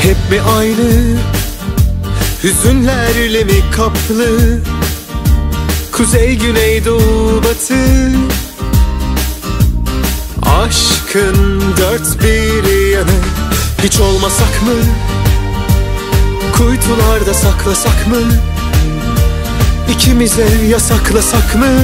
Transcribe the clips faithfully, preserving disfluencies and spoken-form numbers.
Hep mi aynı hüzünlerle mi kaplı? Kuzey, güney, doğu, batı. Aşkın dört bir yanı. Hiç olmasak mı? Kuytularda saklasak mı? İkimize yasaklasak mı?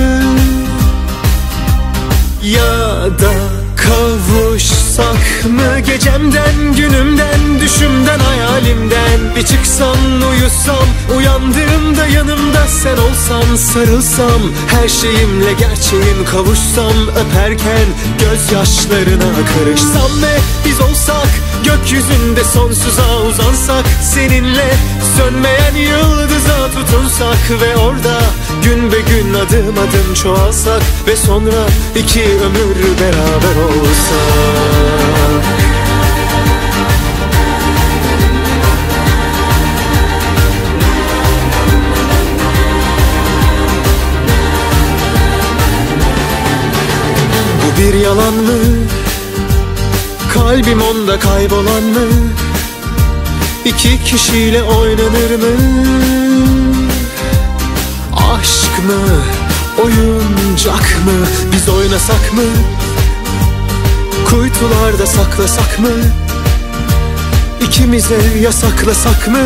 Ya da kavuşsak mı? Gecemden, günümden, düşümden, hayalimden bir çıksam, uyusam, uyandığımda yanımda sen olsan, sarılsam, her şeyimle gerçeğim kavuşsam, öperken gözyaşlarına karışsam ve biz olsak, gökyüzünde sonsuza uzansak, seninle sönmeyen yıldıza tutunsak ve orada gün be gün adım adım çoğalsak ve sonra iki ömür beraber olsak. Bu bir yalan mı? Kalbim onda kaybolan mı? İki kişiyle oynanır mı? Aşk mı? Oyuncak mı? Biz oynasak mı? Kuytularda saklasak mı? İkimize yasaklasak mı?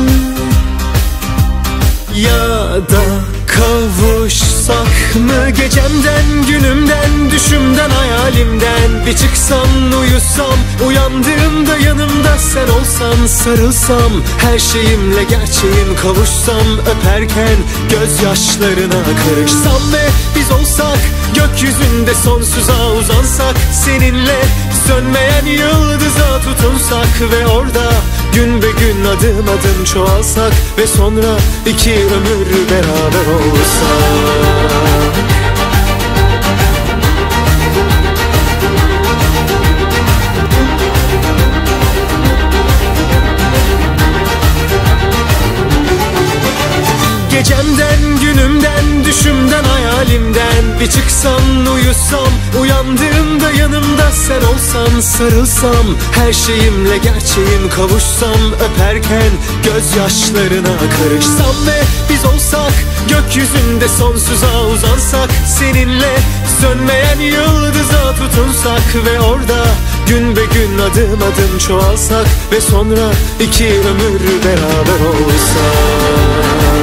Ya da kavuşsak mı? Gecemden, günümden, düşümden, hayalimden bir çıksam, uyusam, uyandığımda yanımda sen olsan, sarılsam, her şeyimle gerçeğim kavuşsam, öperken gözyaşlarına karışsam ve biz olsak, gökyüzünde sonsuza uzansak, seninle sönmeyen yıldıza tutunsak ve orada gün be gün adım adım çoğalsak ve sonra iki ömür beraber olsak. Gecemden, günümden, düşümden, hayalimden bir çıksam, uyusam, uyandığımda yanımda sen olsan, sarılsam, her şeyimle gerçeğim kavuşsam, öperken gözyaşlarına karışsam ve biz olsak, gökyüzünde sonsuza uzansak, seninle sönmeyen yıldıza tutunsak ve orada gün be gün adım adım çoğalsak ve sonra iki ömür beraber olsak.